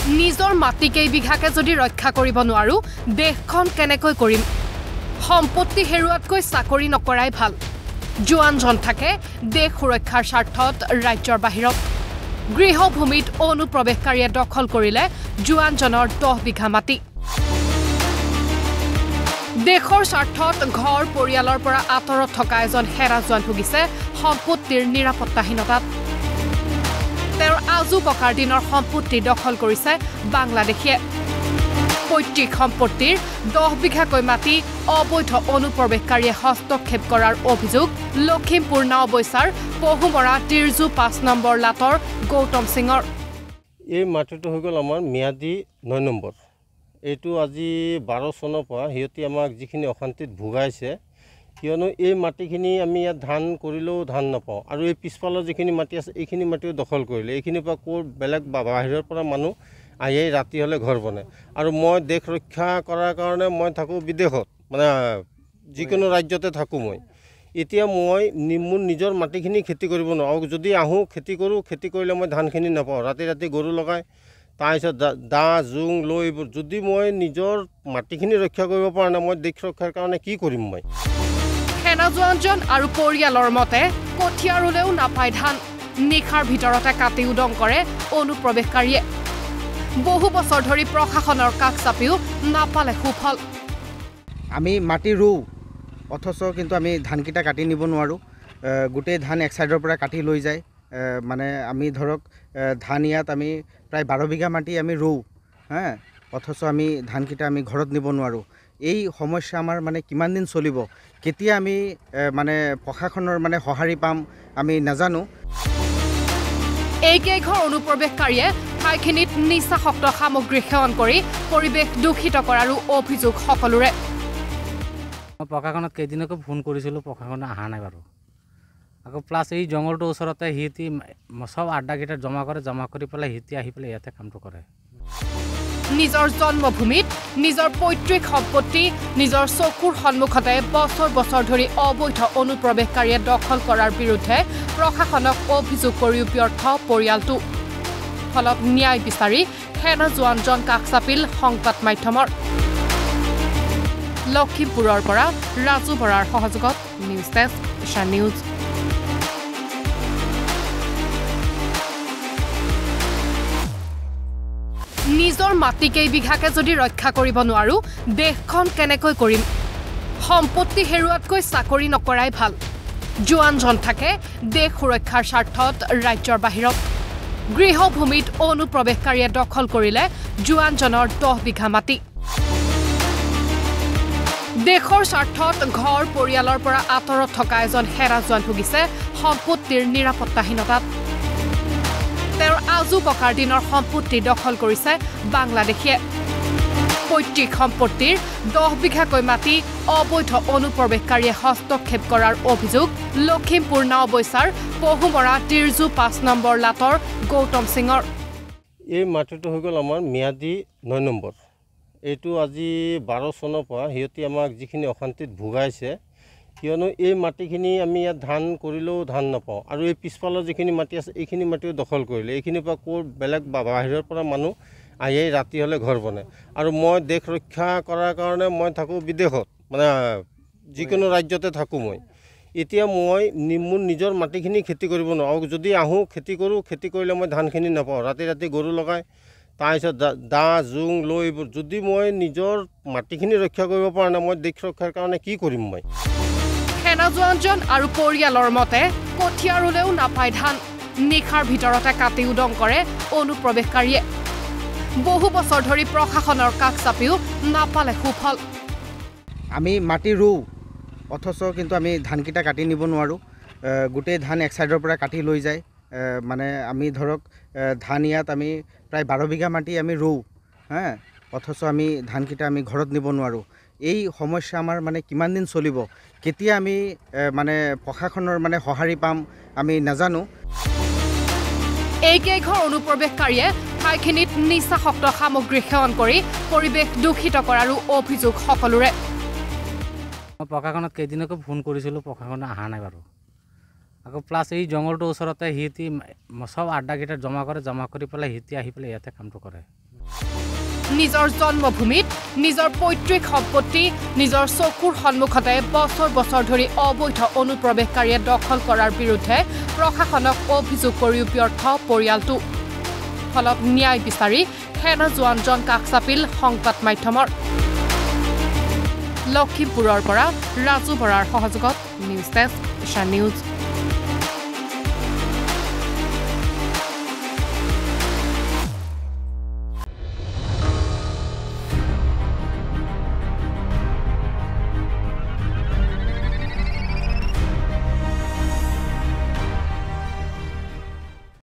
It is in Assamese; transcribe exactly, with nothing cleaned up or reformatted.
নিজৰ মাটি কেইবিঘাকে যদি ৰক্ষা কৰিব নোৱাৰো দেশখন কেনেকৈ কৰিম সম্পত্তি হেৰুৱাতকৈ চাকৰি নকৰাই ভাল জোৱানজন থাকে দেশ সুৰক্ষাৰ স্বাৰ্থত ৰাজ্যৰ বাহিৰত গৃহভূমিত অনুপ্ৰৱেশকাৰীয়ে দখল কৰিলে জোৱানজনৰ দহ বিঘা মাটি দেশৰ স্বাৰ্থত ঘৰ পৰিয়ালৰ পৰা আঁতৰত থকা এজন হেৰা জোৱান ভুগিছে সম্পত্তিৰ নিৰাপত্তাহীনতাত তেওঁৰ আজু ককাৰ দিনৰ সম্পত্তি দখল কৰিছে বাংলাদেশে পৈতৃক সম্পত্তিৰ দহ বিঘাকৈ মাটি অবৈধ অনুপ্ৰৱেশকাৰীয়ে হস্তক্ষেপ কৰাৰ অভিযোগ লখিমপুৰ নাওবৈচাৰ পহুমৰা তিৰজু পাঁচ নম্বৰ লাটৰ গৌতম সিঙৰ এই মাটিটো হৈ গ'ল আমাৰ ম্যাদী নয় নম্বৰ এইটো আজি বাৰ চনৰ পৰা সিহঁতি আমাক যিখিনি অশান্তিত ভুগাইছে কিয়নো এই মাটিখিনি আমি ইয়াত ধান কৰিলেও ধান নাপাওঁ আৰু এই পিছফালৰ যিখিনি মাটি আছে এইখিনি মাটিও দখল কৰিলে এইখিনিৰ পৰা ক'ৰ বেলেগ বাহিৰৰ পৰা মানুহ আহি ৰাতি হ'লে ঘৰ বনায় আৰু মই দেশ ৰক্ষা কৰাৰ কাৰণে মই থাকোঁ বিদেশত মানে যিকোনো ৰাজ্যতে থাকোঁ মই এতিয়া মই মোৰ নিজৰ মাটিখিনি খেতি কৰিব নোৱাৰোঁ আৰু যদি আহোঁ খেতি কৰোঁ খেতি কৰিলে মই ধানখিনি নাপাওঁ ৰাতি ৰাতি গৰু লগাই তাৰপিছত দা জোং লৈ এইবোৰ যদি মই নিজৰ মাটিখিনি ৰক্ষা কৰিব পৰা নাই মই দেশ ৰক্ষাৰ কাৰণে কি কৰিম মই সেনা জোৱানজন আৰু পৰিয়ালৰ মতে কঠীয়া ৰুলেও নাপায় ধান নিশাৰ ভিতৰতে কাটি উদং কৰে অনুপ্ৰৱেশকাৰীয়ে বহু বছৰ ধৰি প্ৰশাসনৰ কাষ চাপিও নাপালে সুফল আমি মাটি ৰুওঁ অথচ কিন্তু আমি ধানকেইটা কাটি নিব নোৱাৰোঁ গোটেই ধান এক চাইডৰ পৰা কাটি লৈ যায় মানে আমি ধৰক ধান ইয়াত আমি প্ৰায় বাৰ বিঘা মাটি আমি ৰুওঁ হা অথচ আমি ধানকেইটা আমি ঘৰত নিব নোৱাৰোঁ এই সমস্যা আমাৰ মানে কিমান দিন চলিব কেতিয়া আমি মানে প্ৰশাসনৰ মানে সঁহাৰি পাম আমি নাজানো এইকেইঘৰ অনুপ্ৰৱেশকাৰীয়ে ঠাইখিনিত নিচাসক্ত সামগ্ৰী সেৱন কৰি পৰিৱেশ দূষিত কৰাৰো অভিযোগ সকলোৰে প্ৰশাসনত কেইদিনকৈ ফোন কৰিছিলোঁ প্ৰশাসনে অহা নাই বাৰু আকৌ প্লাছ এই জংঘলটোৰ ওচৰতে সিহঁতি সব আড্ডাকেইটা জমা কৰে জমা কৰি পেলাই সিহঁতি আহি পেলাই ইয়াতে কামটো কৰে নিজৰ জন্মভূমিত নিজৰ পৈতৃক সম্পত্তি নিজৰ চকুৰ সন্মুখতে বছৰ বছৰ ধৰি অবৈধ অনুপ্ৰৱেশকাৰীয়ে দখল কৰাৰ বিৰুদ্ধে প্ৰশাসনক অভিযোগ কৰিও ব্যৰ্থ পৰিয়ালটো ফলত ন্যায় বিচাৰি সেনা জোৱানজন কাষ চাপিল সংবাদ মাধ্যমৰ লখিমপুৰৰ পৰা ৰাজু বৰাৰ সহযোগত নিউজ ডেস্ক ইশান নিউজ নিজৰ মাটি কেইবিঘাকে যদি ৰক্ষা কৰিব নোৱাৰো দেশখন কেনেকৈ কৰিম সম্পত্তি হেৰুৱাতকৈ চাকৰি নকৰাই ভাল জোৱানজন থাকে দেশ সুৰক্ষাৰ স্বাৰ্থত ৰাজ্যৰ বাহিৰত গৃহভূমিত অনুপ্ৰৱেশকাৰীয়ে দখল কৰিলে জোৱানজনৰ দহ বিঘা মাটি দেশৰ স্বাৰ্থত ঘৰ পৰিয়ালৰ পৰা আঁতৰত থকা এজন হেৰা জোৱান ভুগিছে সম্পত্তিৰ নিৰাপত্তাহীনতাত তেওঁৰ আজু ককাৰ দিনৰ সম্পত্তি দখল কৰিছে বাংলাদেশে পৈতৃক সম্পত্তিৰ দহ বিঘাকৈ মাটি অবৈধ অনুপ্ৰৱেশকাৰীয়ে হস্তক্ষেপ কৰাৰ অভিযোগ লখিমপুৰ নাওবৈচাৰ পহুমৰা তিৰজু পাঁচ নম্বৰ লাটৰ গৌতম সিঙৰ এই মাটিটো হৈ গ'ল আমাৰ ম্যাদী নয় নম্বৰ এইটো আজি বাৰ চনৰ পৰা সিহঁতি আমাক যিখিনি অশান্তিত ভুগাইছে কিয়নো এই মাটিখিনি আমি ইয়াত ধান কৰিলেও ধান নাপাওঁ আৰু এই পিছফালৰ যিখিনি মাটি আছে এইখিনি মাটিও দখল কৰিলে এইখিনিৰ পৰা ক'ৰ বেলেগ বাহিৰৰ পৰা মানুহ আহি ৰাতি হ'লে ঘৰ বনায় আৰু মই দেশ ৰক্ষা কৰাৰ কাৰণে মই থাকোঁ বিদেশত মানে যিকোনো ৰাজ্যতে থাকোঁ মই এতিয়া মই মোৰ নিজৰ মাটিখিনি খেতি কৰিব নোৱাৰোঁ আৰু যদি আহোঁ খেতি কৰোঁ খেতি কৰিলে মই ধানখিনি নাপাওঁ ৰাতি ৰাতি গৰু লগাই তাৰপিছত দা জোং লৈ এইবোৰ যদি মই নিজৰ মাটিখিনি ৰক্ষা কৰিব পৰা নাই মই দেশ ৰক্ষাৰ কাৰণে কি কৰিম মই সেনা জোৱানজন আৰু পৰিয়ালৰ মতে কঠীয়া ৰুলেও নাপায় ধান নিশাৰ ভিতৰতে কাটি উদং কৰে অনুপ্ৰৱেশকাৰীয়ে বহু বছৰ ধৰি প্ৰশাসনৰ কাষ চাপিও নাপালে সুফল আমি মাটি ৰুওঁ অথচ কিন্তু আমি ধানকেইটা কাটি নিব নোৱাৰোঁ গোটেই ধান এক চাইডৰ পৰা কাটি লৈ যায় মানে আমি ধৰক ধান ইয়াত আমি প্ৰায় বাৰ বিঘা মাটি আমি ৰুওঁ হা অথচ আমি ধানকেইটা আমি ঘৰত নিব নোৱাৰোঁ এই সমস্যা আমাৰ মানে কিমান দিন চলিব কেতিয়া আমি মানে প্ৰশাসনৰ মানে সঁহাৰি পাম আমি নাজানো এইকেইঘৰ অনুপ্ৰৱেশকাৰীয়ে ঠাইখিনিত নিচাসক্ত সামগ্ৰী সেৱন কৰি পৰিৱেশ দূষিত কৰাৰো অভিযোগ সকলোৰে প্ৰশাসনত কেইদিনকৈ ফোন কৰিছিলোঁ প্ৰশাসনে অহা নাই বাৰু আকৌ প্লাছ এই জংঘলটোৰ ওচৰতে সিহঁতি সব আড্ডাকেইটা জমা কৰে জমা কৰি পেলাই সিহঁতি আহি পেলাই ইয়াতে কামটো কৰে নিজৰ জন্মভূমিত নিজৰ পৈতৃক সম্পত্তি নিজৰ চকুৰ সন্মুখতে বছৰ বছৰ ধৰি অবৈধ অনুপ্ৰৱেশকাৰীয়ে দখল কৰাৰ বিৰুদ্ধে প্ৰশাসনক অভিযোগ কৰিও ব্যৰ্থ পৰিয়ালটো ফলত ন্যায় বিচাৰি সেনা জোৱানজন কাষ চাপিল সংবাদ মাধ্যমৰ লখিমপুৰৰ পৰা ৰাজু বৰাৰ সহযোগত নিউজ ডেস্ক ইশান নিউজ।